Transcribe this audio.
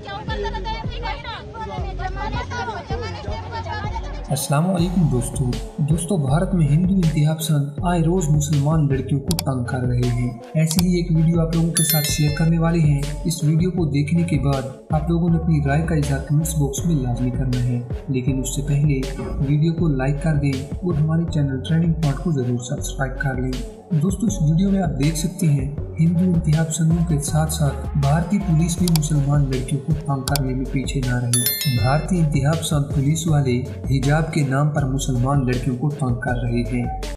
अस्सलाम वालेकुम दोस्तों, भारत में हिंदू इंतहा पसंद आए रोज मुसलमान लड़कियों को तंग कर रहे हैं। ऐसी ही एक वीडियो आप लोगों के साथ शेयर करने वाले हैं। इस वीडियो को देखने के बाद आप लोगों ने अपनी राय का इज़हार कमेंट्स बॉक्स में लाजमी करना है, लेकिन उससे पहले वीडियो को लाइक कर दें और हमारे चैनल ट्रेंडिंग पॉइंट को जरूर सब्सक्राइब कर लें। दोस्तों, इस वीडियो में आप देख सकते हैं हिंदू इंतहा पसंदों के साथ साथ भारतीय पुलिस भी मुसलमान लड़कियों को तंग करने में पीछे न रही। भारतीय इंतहा पसंद पुलिस वाले हिजाब के नाम पर मुसलमान लड़कियों को तंग कर रहे हैं।